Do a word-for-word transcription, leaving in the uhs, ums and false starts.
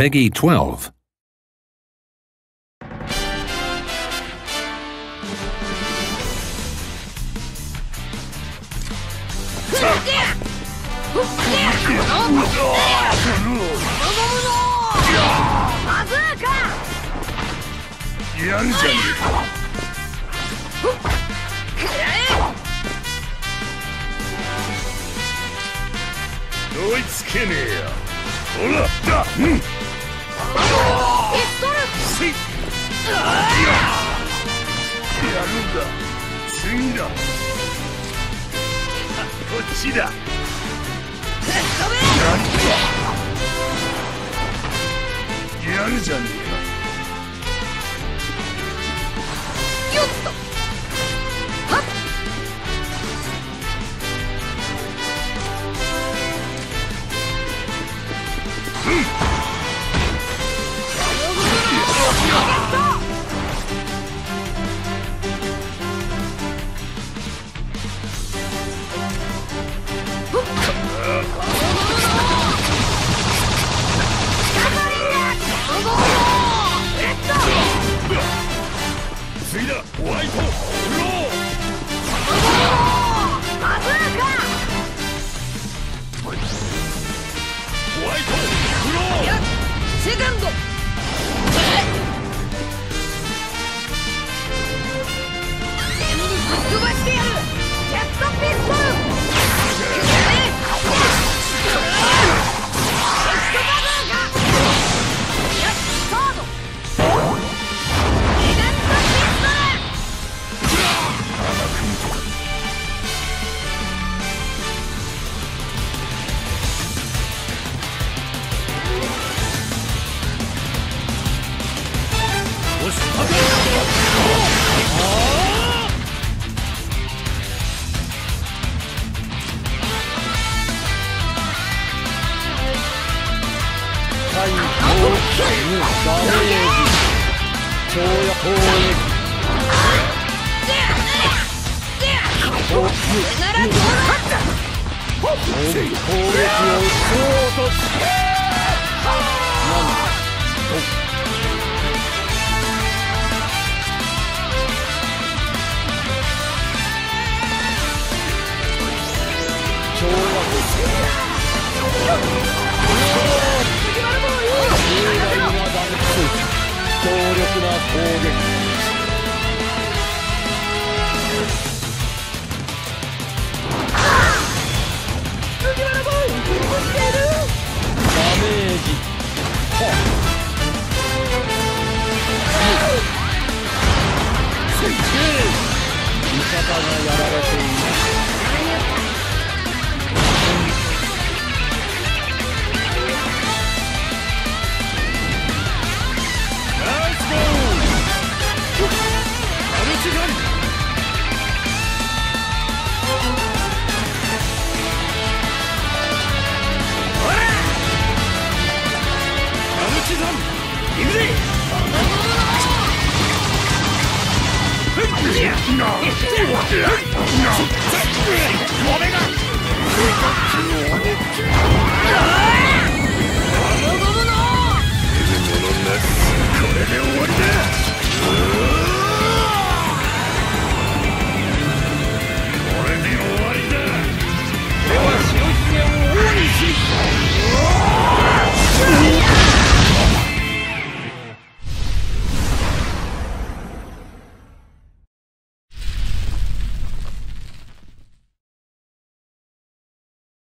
Peggy twelve. やるじゃねえか。追いつけねえよ。ほらだ。うん。せい。やるんだ。次だ。こっちだ。やるじゃねえか。よっと。はっ。うん。次だ、ホワイトフロー。バズーカ。ホワイトフロー。セカンド。全部ぶっ飛ばしてやる。ジェットピストル。ジェットバズーカ。やっ、サード。ダメージ超や攻撃攻撃を撃とうとしてなんと超強力な攻撃。ダメージ。味方がやられている。俺が